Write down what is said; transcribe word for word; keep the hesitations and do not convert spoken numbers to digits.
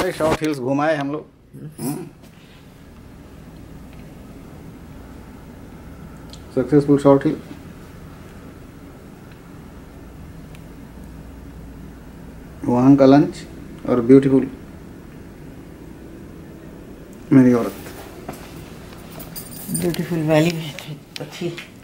भाई short hills घुमाए हम लोग। Successful short hill. वहाँ का लंच और ब्यूटीफुल मेरी औरत। ब्यूटीफुल वैली भी अच्छी।